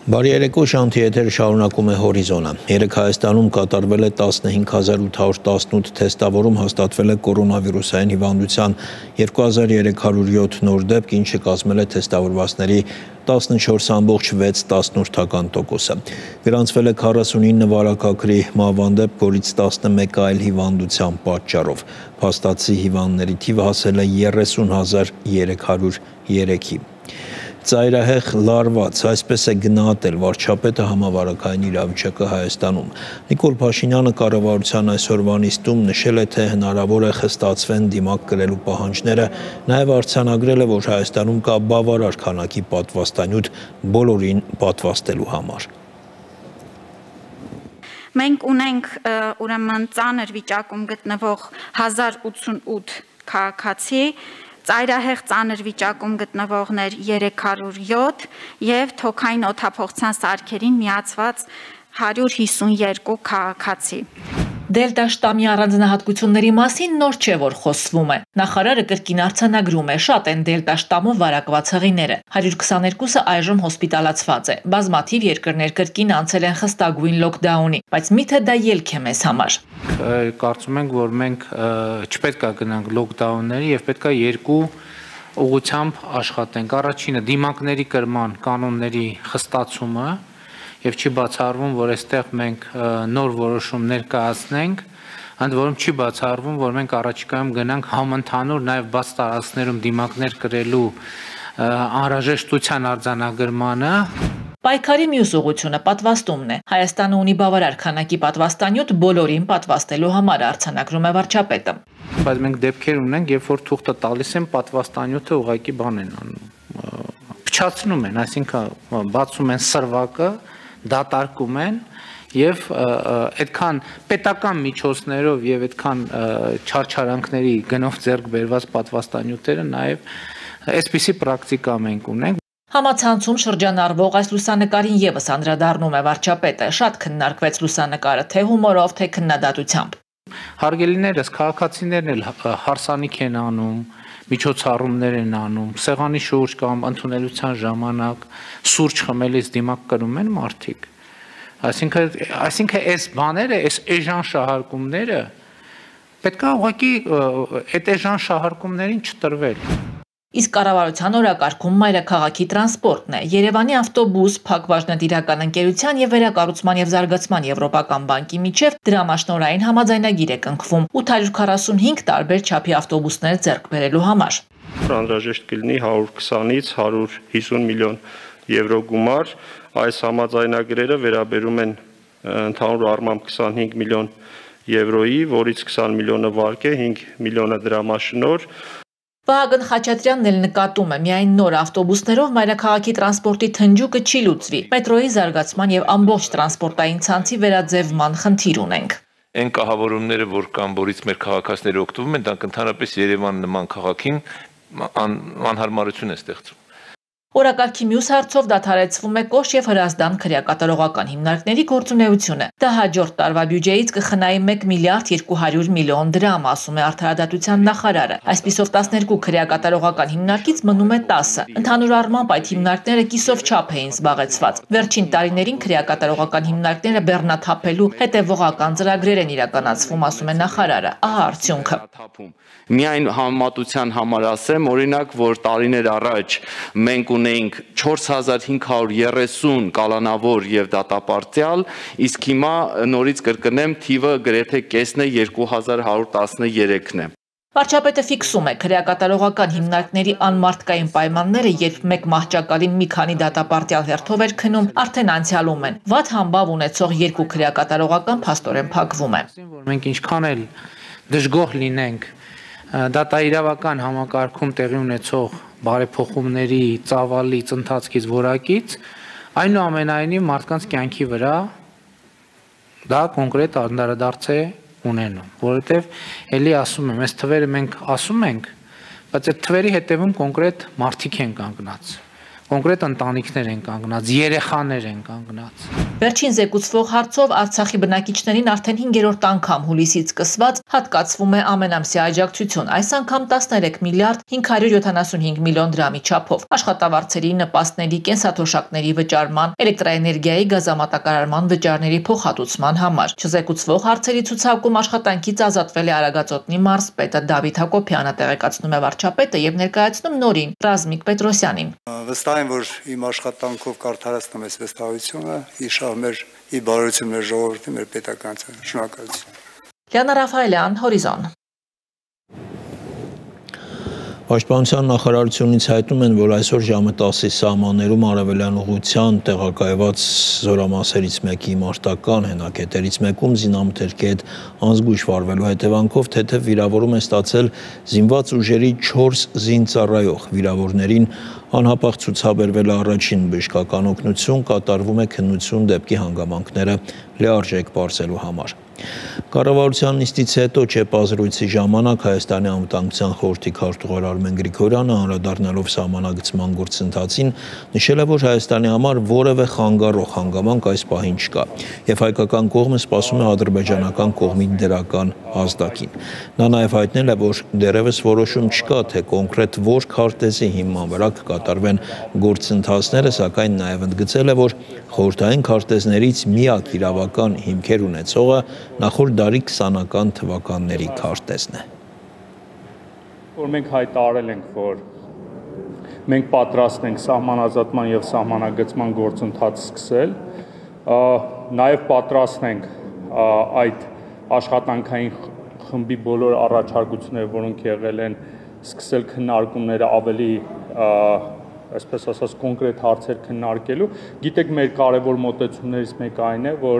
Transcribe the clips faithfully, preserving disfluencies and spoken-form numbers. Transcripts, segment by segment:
Բարի երեկո, Շանթի եթերը շարունակում է հորիզոնը։ Երեկ Հայաստանում կատարվել է տասնհինգ հազար ութ հարյուր տասնութ թեստավորում, հաստատվել է կորոնավիրուսային հիվանդության երկու հազար երեք հարյուր յոթ նոր դեպք, ինչը կազմել է թեստավորվածների տասնչորս ամբողջ վեց տոկոսը։ Գրանցվել է քառասունինը վարակագրի մահվանդեպ, որից տասնմեկ այլ հիվանդության պատճառով։ Փաստացի հիվանդների թիվը հասել է երեսուն հազար երեք հարյուր երեքի։ Ծայրահեղ լարված, այսպես է գնահատել վարչապետը համավարակային իրավիճակը Հայաստանում։ Նիկոլ Փաշինյանը կառավարության այսօրվա նիստում նշել է, թե հնարավոր է խստացվեն դիմակ կրելու պահանջները, նաև արձանագրել է, որ Հայաստանում կա բավարար քանակի պատվաստանյութ բոլորին պատվաստելու համար։ Մենք ունենք ուրեմն ծանր վիճակում գտնվող հազար ութսունութ քաղաքացի, ծայրահեղ ծանր վիճակում գտնվողներ երեք հարյուր յոթ և թոքային օդափոխության սարքերին միացված հարյուր հիսունյոթ քաղաքացի։ Դելտա շտամի առանձնահատկությունների մասին նոր չէ, որ խոսվում է։ Նախարարը կրկին արձանագրում է, շատ են դելտա շտամով վարակված հղիները։ հարյուր քսաներկուսը այժմ հոսպիտալացված է։ Բազմաթիվ երկրներ կրկին անցել են խստագույն լոքդաունի, բայց միթե դա ելք է մեզ համար։ Կարծում ենք, որ մենք չպետք է գնանք լոքդաունների եւ պետք է երկու ուղղությամբ աշխատենք։ Առաջինը դիմակների կրման կանոնների խստացումը եւ չի բացառվում, որ այստեղ մենք նոր որոշումներ կայացնենք, ընդ որում չի բացառվում, որ մենք առաջիկայում գնանք համընդհանուր նաեւ բաց տարածքներում դիմակներ կրելու անհրաժեշտության արձանագրմանը։ Պայքարի մյուս ուղղությունը պատվաստումն է։ Հայաստանը ունի բավարար քանակի պատվաստանյութ բոլորին պատվաստելու համար, արձանագրում է վարչապետը։ Բայց մենք դեպքեր ունենք, երբ որ թուղթը տալիս են, պատվաստանյութը ուղղակի բան են անում, փչացնում են, այսինքն բացում են սրվակը, դատարկում են եւ այդքան պետական միջոցներով եւ այդքան չարչարանքների գնով ձեռք բերված պատվաստանյութերը նաեւ այսպիսի պրակտիկա մենք ունենք։ Համացանցում շրջանառվող այս լուսանկարին եւս անդրադառնում է վարչապետը, շատ քննարկվեց լուսանկարը թե հումորով, թե քննադատությամբ։ Հարգելիներս, քաղաքացիներն էլ հարսանիք են անում, միջոցառումներ են անում, սեղանի շուրջ կամ ընդունելության ժամանակ սուրճ խմելիս դիմակ կրում են մարդիկ։ Այսինքն, այսինքն այս բաները, այս էժան շահարկումները պետք է ուղղակի այդ էժան շահարկումներին չտրվել։ Իսկ կառավարության օրակարգում մայրաքաղաքի տրանսպորտն է։ Երևանի ավտոբուս, Փակ բաժնետիրական ընկերության եւ վերակառուցման եւ զարգացման եվրոպական բանկի միջև դրամաշնորհային համաձայնագիր է կնքվում ութ հարյուր քառասունհինգ տարբեր չափի ավտոբուսներ ձեռք բերելու համար։ Անհրաժեշտ կլինի հարյուր քսանից հարյուր հիսուն միլիոն եվրո գումար։ Այս համաձայնագրերը վերաբերում են ընդհանուր առմամբ քսանհինգ միլիոն եվրոյի, որից քսան միլիոնը վարկ է, հինգ միլիոնը դրամաշնորհ։ Վահագն Խաչատրյանն էլ նկատում է, միայն նոր ավտոբուսներով մայրաքաղաքի տրանսպորտի թնջուկը չի լուծվի։ Մետրոյի զարգացման եւ ամբողջ տրանսպորտային ցանցի վերաձևման խնդիր ունենք։ Այն կահավորումները, որ կան, որից մեր քաղաքացիները օգտվում են, դրանք ընդհանրապես Երևան նման քաղաքին անհարմարություն է ստեղծում։ Օրակարգի մյուս հարցով դադարեցվում է Կոշ եւ Հրազդան քրեակատարողական հիմնարկների գործունեությունը։ Դա հաջորդ տարվա բյուջեից կխնայի մեկ միլիարդ երկու հարյուր միլիոն դրամ, ասում է Արդարադատության նախարարը։ Այսպիսով տասներկու քրեակատարողական հիմնարկից մնում է տասը։ Ընդհանուր առմամբ այդ հիմնարկները կիսով չափ էին զբաղեցված։ Վերջին տարիներին քրեակատարողական հիմնարկները բեռնաթափելու հետևողական ծրագրեր են իրականացվում, ասում է նախարարը։ Ահա արդյունքը։ Միայն համեմատության համար ասեմ, օրինակ, որ տարիներ առաջ մենք ունեինք չորս հազար հինգ հարյուր երեսուն կալանավոր եւ դատապարտյալ, իսկ հիմա նորից կրկնեմ, թիվը գրեթե կեսն է, երկու հազար հարյուր տասներեքն է։ Վարչապետը ֆիքսում է քրեակատարողական հիմնարկների անմարդկային պայմանները, երբ մեկ մահճակալին մի քանի դատապարտյալ հերթով էր քնում, արդեն անցյալում են։ Վատ համբավ ունեցող երկու քրեակատարողական փաստորեն փակվում է։ Որ մենք ինչքան էլ դժգոհ լինենք դատաիրավական համակարգում տեղի ունեցող բարեփոխումների ծավալից, ընթացքից, որակից, այնուամենայնիվ մարդկանց կյանքի վրա դա կոնկրետ անդրադարձ է ունենում, որովհետև էլի ասում եմ, այս թվերը մենք ասում ենք, բայց այդ թվերի հետևում կոնկրետ մարդիկ են կանգնած, կոնկրետ ընտանիքներ են կանգնած, երեխաներ են կանգնած։ Վերջին զեկուցվող հարցով Արցախի բնակիչներին արդեն հինգերորդ անգամ հուլիսից սկսված հատկացվում է ամենամսյա աջակցություն, այս անգամ տասներեք միլիարդ հինգ հարյուր յոթանասունհինգ միլիոն դրամի չափով, աշխատավարձերի, նպաստների, կենսաթոշակների վճարման, էլեկտրաէներգիայի, գազամատակարարման վճարների փոխհատուցման համար։ Չզեկուցվող հարցերի ցուցակում աշխատանքից ազատվել է Արագածոտնի մարզպետը Դավիթ Հակոբյանը, տեղեկացնում է վարչապետը եւ ներկայացնում նորին Ռազմիկ Պետրոսյանին։ Վստահ եմ, որ իմ աշխատանքով կարդարացնում ես վստահությունը, մեր ի բարօրություն մեր ժողովրդի, մեր պետականության։ Շնորհակալություն։ Լիանա Ռաֆայելյան, Հորիզոն։ Պաշտպանության նախարարությունից հայտնում են, որ այսօր ժամը տասի սահմաններում արևելյան ուղղության տեղակայված զորամասերից մեկի մարտական հենակետերից մեկում զինամթերքի հետ անզգույշ վարվելու հետևանքով թեթև վիրավորում է ստացել զինված ուժերի չորս զինծառայող։ Վիրավորներին անհապաղ ցուցաբերվել է առաջին բժշկական օգնություն, կատարվում է քննություն դեպքի հանգամանքները լիարժեք պարզելու համար։ Կառավարության նիստից հետո չեպազրույցի ժամանակ Հայաստանի անվտանգության խորհրդի քարտուղար Արմեն Գրիգորյանը անդրադառնալով սահմանագծման գործընթացին նշել է, որ Հայաստանի համար որևէ խանգարող հանգամանք այս պահին չկա եւ հայկական կողմը սպասում է ադրբեջանական կողմի դրական ազդակին։ Նա նաեւ հայտնել է, որ դեռևս որոշում չկա, թե կոնկրետ որ քարտեզի հիման վրա կկատարվեն գործընթացները, սակայն նաեւ ընդգծել է, որ խորհրդային քարտեզներից միակ իրավական հիմքեր ունեցողը նախորդ դարի քսանական թվականների քարտեզն է։ Որ մենք հայտարարել ենք, որ մենք պատրաստ ենք սահմանազատման եւ սահմանագծման գործընթաց սկսել, նաեւ պատրաստ ենք այդ աշխատանքային խմբի բոլոր առաջարկությունները, որոնք եղել են, սկսել քննարկումները ավելի այսպես ասած կոնկրետ հարցեր քննարկելու։ Գիտեք, մեր կարևոր մոտեցումներից մեկը այն է, որ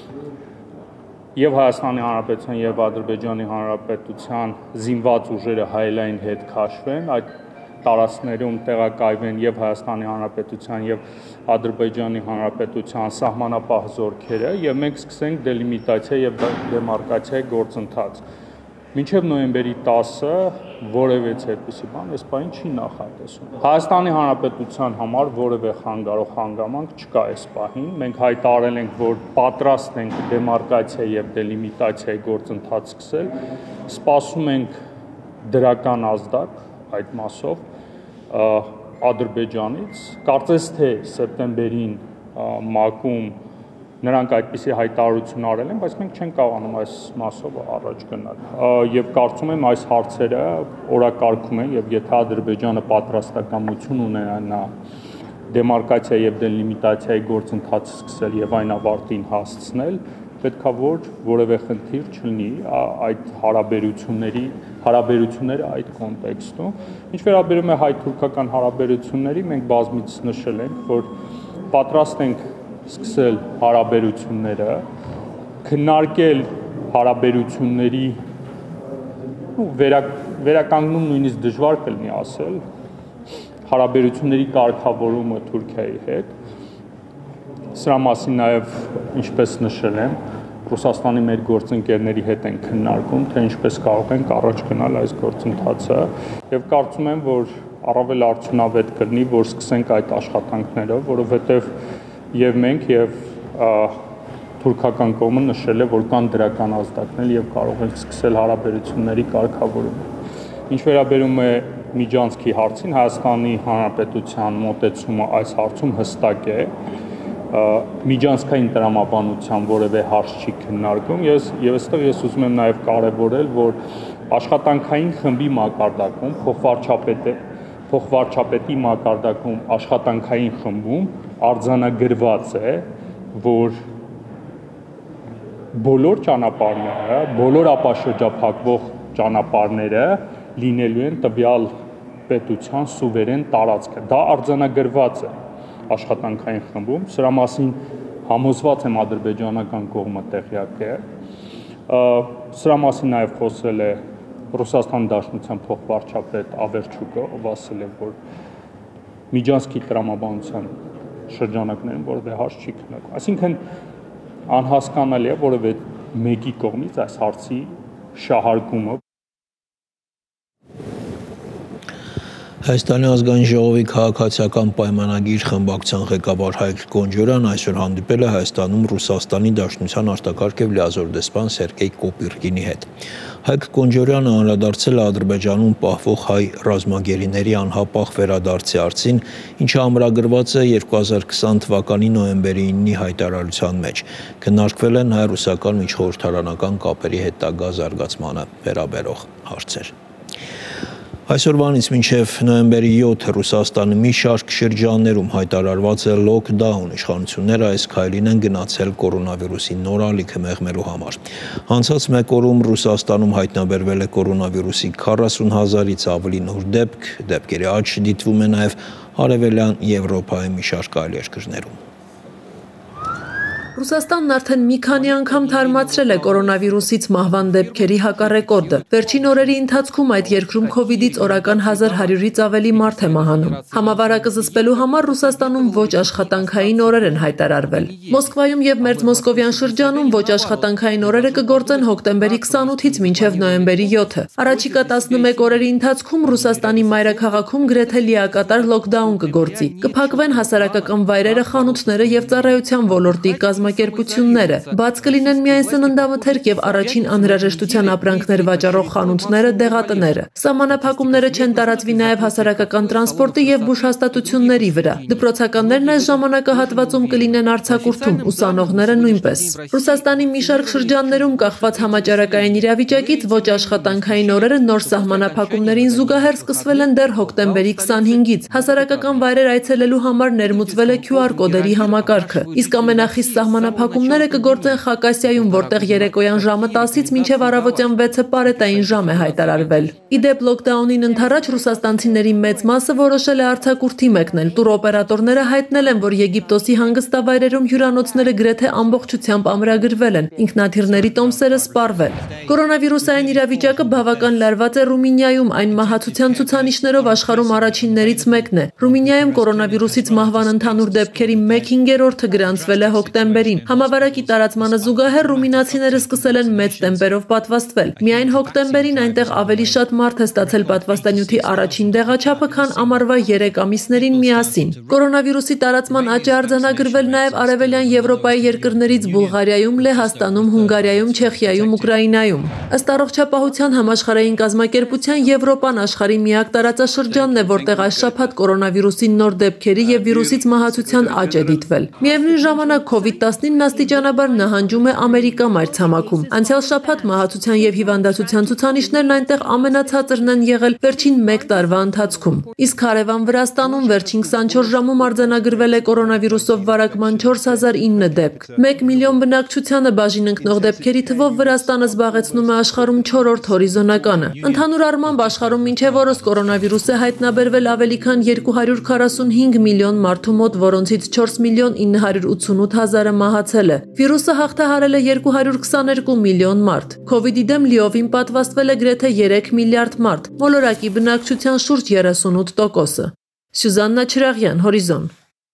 եւ Հայաստանի Հանրապետության եւ Ադրբեջանի Հանրապետության զինված ուժերը հայելային հետ քաշվեն, այդ տարածքներում տեղակայվեն եւ Հայաստանի Հանրապետության եւ Ադրբեջանի Հանրապետության սահմանապահ զորքերը եւ մենք սկսենք դելիմիտացիա եւ դեմարկացիայի գործընթաց։ Մինչև նոյեմբերի տասը որևէ այդպիսի բան այս պահին չի նախատեսվում։ Հայաստանի Հանրապետության համար որևէ խանգարող հանգամանք չկա այս պահին։ Մենք հայտարարել ենք, որ պատրաստ ենք դեմարկացիա եւ դելիմիտացիայի գործընթաց սկսել։ Սպասում ենք դրական ազդակ այդ մասով Ադրբեջանից։ Կարծես թե սեպտեմբերին ՄԱԿ-ում նրանք այդպիսի հայտարարություն արել են, բայց մենք չենք կարողանում այս մասով առաջ գնալ։ Եվ կարծում եմ այս հարցերը օրակարգում են եւ եթե Ադրբեջանը պատրաստակամություն ունենա դեմարկացիա եւ դելիմիտացիայի գործընթացը սկսել եւ այն ավարտին հասցնել, պետքա որ որևէ խնդիր չլինի այդ հարաբերությունների հարաբերությունները այդ կոնտեքստում։ Ինչ վերաբերում է հայ-թուրքական հարաբերությունների, մենք բազմիցս նշել ենք, որ պատրաստ ենք սկսել հարաբերությունները, քննարկել հարաբերությունների ու վերականգնում նույնիսկ դժվար կլինի ասել, հարաբերությունների կարգավորումը Թուրքիայի հետ։ Սրա մասին նաև, ինչպես նշել եմ, Ռուսաստանի մեր գործընկերների հետ են քննարկում, թե ինչպես կարող ենք առաջ գնալ այս գործընթացը եւ կարծում եմ, որ առավել արդյունավետ կլինի, որ սկսենք այդ աշխատանքները, որովհետեւ եւ մենք եւ թուրքական կողմը նշել է, որ կան դրական ազդակներ եւ կարող ենք սկսել հարաբերությունների կարգավորումը։ Ինչ վերաբերում է միջանցքի հարցին, Հայաստանի Հանրապետության մոտեցումը այս հարցում հստակ է։ Միջանցքային տրամաբանության որևէ հարց չի քննարկում։ Ես եւ այստեղ ես ուզում եմ նաեւ կարեւորել, որ աշխատանքային խմբի մակարդակում փոխվարչապետը փոխվարչապետի մակարդակում աշխատանքային խմբում արձանագրված է, որ բոլոր ճանապարհները, բոլոր ապաշրջափակվող ճանապարհները լինելու են տվյալ պետության սուվերեն տարածքը։ Դա արձանագրված է աշխատանքային խմբում, սրա մասին համոզված եմ ադրբեջանական կողմը տեղյակ է։ Սրա մասին նաև խոսել է Ռուսաստան Դաշնության փոխվարչապետ Ավերչուկը, ով ասել է, որ միջանցքի տրամաբանության շրջանակներում որևէ հարց չի քննարկվում։ Այսինքն անհասկանալի է որևէ մեկի կողմից այս հարցի շահարկումը։ Հայաստանի ազգային ժողովի քաղաքացիական պայմանագիր խմբակցության ղեկավար Հայկ Գոնջորյան այսօր հանդիպել է Հայաստանում Ռուսաստանի Դաշնության արտակարգ եւ լիազոր դեսպան Սերգեյ Կոպիրկինի հետ։ Հայկ Գոնջորյանը անդրադարձել է Ադրբեջանում պահվող հայ ռազմագերիների անհապաղ վերադարձի հարցին, ինչը ամրագրված է երկու հազար քսան թվականի նոյեմբերի իննի հայտարարության մեջ։ Քննարկվել են հայ-ռուսական միջխորհրդարանական կապերի հետագա զարգացմանը վերաբերող հարցեր։ Այսօրվանից մինչև նոյեմբերի յոթը Ռուսաստանի մի շարք շրջաններում հայտարարված է լոքդաուն, իշխանությունները այս քայլին են գնացել կորոնավիրուսի նոր ալիքը մեղմելու համար։ Անցած մեկ օրում Ռուսաստանում հայտնաբերվել է կորոնավիրուսի քառասուն հազարից ավելի նոր դեպք, դեպքերի աճ դիտվում է նաև Արևելյան Եվրոպայի մի շարք այլ երկրներում։ Ռուսաստանն արդեն մի քանի անգամ թարմացրել է կորոնավիրուսից մահվան դեպքերի հակառեկորդը։ Վերջին օրերի ընթացքում այդ երկրում քովիդից օրական հազար հարյուրից ավելի մարդ է մահանում։ Համավարակը զսպելու համար Ռուսաստանում ոչ աշխատանքային օրեր են հայտարարվել։ Մոսկվայում եւ Մերձմոսկովյան շրջանում ոչ աշխատանքային օրերը կգործեն հոկտեմբերի քսանութից մինչև նոյեմբերի յոթը։ Առաջիկա տասնմեկ օրերի ընթացքում Ռուսաստանի մայրաքաղաքում գրեթե լիակատար լոքդաուն կգործի։ Կփակվեն հասարակական վայրերը, խանութները եւ ծառայության ոլորտի կազմակերպությունները, բաց կլինեն միայն սննդամթերք եւ առաջին անհրաժեշտության ապրանքներ վաճառող խանութները, դեղատները։ Սահմանափակումները չեն տարածվի նաեւ հասարակական տրանսպորտի եւ բուժհաստատությունների վրա։ Դպրոցականներն այս ժամանակահատվածում կլինեն արձակուրդում, ուսանողները նույնպես։ Ռուսաստանի մի շարք շրջաններում կախված համաճարակային իրավիճակից ոչ աշխատանքային օրերը նոր սահմանափակումներին զուգահեռ սկսվել են դեռ հոկտեմբերի քսանհինգից։ Հասարակական վայրեր այցելելու համար ներմուծվել է քյու ար կոդերի համակարգը։ Իսկ ամենախիստ սահմանափակումները կգործեն Խակասիայում, որտեղ երեկոյան ժամը տասից մինչև առավոտյան վեցը պարետային ժամ է հայտարարվել։ Իդեպ լոքդաունին ընդառաջ ռուսաստանցիների մեծ մասը որոշել է արձակուրդի մեկնել։ Տուրօպերատորները հայտնել են, որ Եգիպտոսի հանգստավայրերում հյուրանոցները գրեթե ամբողջությամբ ամրագրվել են, ինքնաթիռների տոմսերը սպառվել։ Կորոնավիրուսային իրավիճակը բավական լարված է Ռումինիայում, այն մահացության ցուցանիշներով աշխարհում առաջիններից մեկն է։ Ռումինիայում կորոնավիրուսից մահվան ընդհանուր դեպքերի մեկ հինգերորդը գրանցվել է հոկտեմբերին։ Համավարակի տարածմանը զուգահեռ ռումինացիները սկսել են մեծ տեմպերով պատվաստվել։ Միայն հոկտեմբերին այնտեղ ավելի շատ մարդ է ստացել պատվաստանյութի առաջին դեղաչափը, քան ամառվա երեք ամիսներին միասին։ Կորոնավիրուսի տարածման աճ է արձանագրվել նաև Արևելյան Եվրոպայի երկրներից Բուլղարիայում, Լեհաստանում, Հունգարիայում, Չեխիայում, Ուկրաինայում։ Ըստ Առողջապահության համաշխարհային կազմակերպության Եվրոպան աշխարհի միակ տարածաշրջանն է, որտեղ այս շաբաթ կորոնավիրուսի նոր դեպքերի եւ վիրուսից մահացության աճ է դիտվել։ Միևնույն ժամանակ քովիդ տասնինը աստիճանաբար նահանջում է Ամերիկա մայրցամաքում։ Անցյալ շաբաթ մահացության եւ հիվանդացության ցուցանիշներն այնտեղ ամենացածրն են եղել վերջին մեկ տարվա ընթացքում։ Իսկ հարևան Վրաստանում վերջին քսանչորս ժամում արձանագրվել է կորոնավիրուսով վարակման չորս հազար ինը դեպք։ մեկ միլիոն բնակչությանը բաժին ընկնող դեպքերի թվով Վրաստանը զբաղեցնում է աշխարհում չորրորդ հորիզոնականը։ Ընդհանուր առմամբ աշխարհում մինչև օրս կորոնավիրուս է հայտնաբերվել ավելի քան երկու հարյուր քառասունհինգ միլիոն մարդու մոտ, որոնցից չորս միլիոն ինը հարյուր ութսունութ հազարը մահացել է։ Վիրուսը հաղթահարել է երկու հարյուր քսաներկու միլիոն մարդ։ Քովիդի դեմ լիովին պատվաստվել է գրեթե երեք միլիարդ մարդ, մոլորակի բնակչության շուրջ երեսունութ տոկոսը։ Սյուզաննա Չրաղյան, Հորիզոն։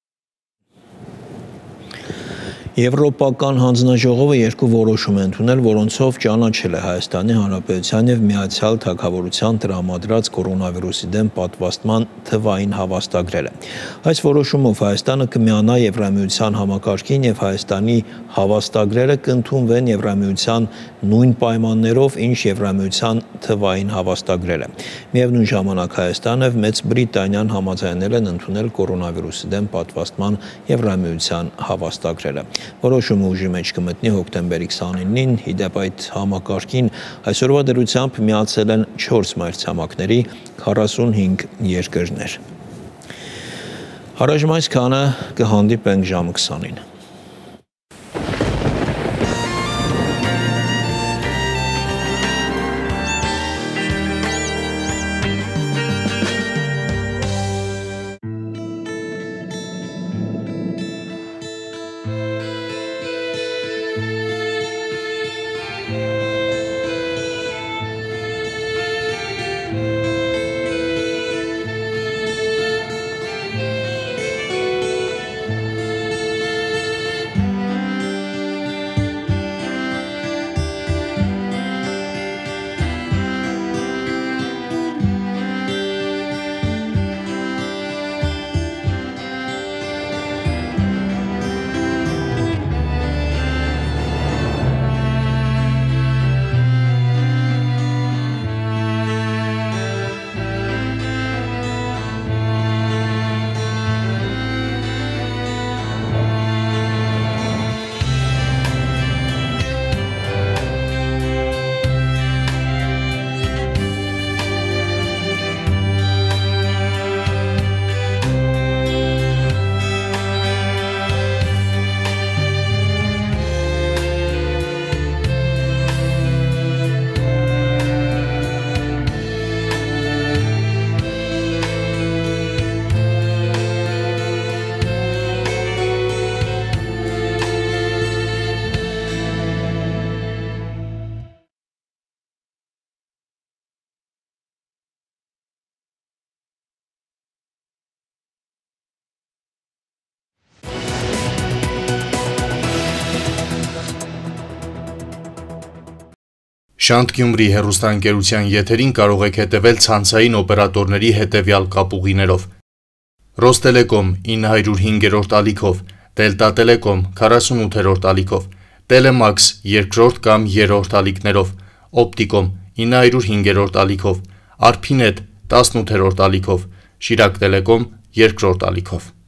Եվրոպական հանձնաժողովը երկու որոշում է ընդունել, որոնցով ճանաչել է Հայաստանի Հանրապետության եւ Միացյալ Թագավորության տրամադրած կորոնավիրուսի դեմ պատվաստման թվային հավաստագրերը։ Այս որոշումով Հայաստանը կմիանա Եվրամիության համակարգին եւ Հայաստանի հավաստագրերը կընդունվեն Եվրամիության նույն պայմաններով, ինչ Եվրամիության թվային հավաստագրերը։ Միևնույն ժամանակ Հայաստանը եւ Մեծ Բրիտանիան համաձայնել են ընդունել կորոնավիրուսի դեմ պատվաստման Եվրամիության հավաստագրերը։ Որոշումը ուժի մեջ կմտնի հոկտեմբերի քսանինին, իդեպ այդ համակարգին այսօրվա դրությամբ միացել են չորս մայրցամաքների քառասունհինգ երկրներ։ Առայժմ այսքանը, կհանդիպենք ժամը քսանին։ Շանթ Գյումրի հեռուստաընկերության եթերին կարող եք հետևել ցանցային օպերատորների հետևյալ կապուղիներով. Ռոստելեկոմ ինը հարյուր հինգերորդ ալիքով, Դելտա Տելեկոմ քառասունութերորդ ալիքով, Տելեմաքս երկրորդ կամ երրորդ ալիքներով, Օպտիկոմ ինը հարյուր հինգերորդ ալիքով, Արփինետ տասնութերորդ ալիքով, Շիրակ Տելեկոմ երկրորդ ալիքով։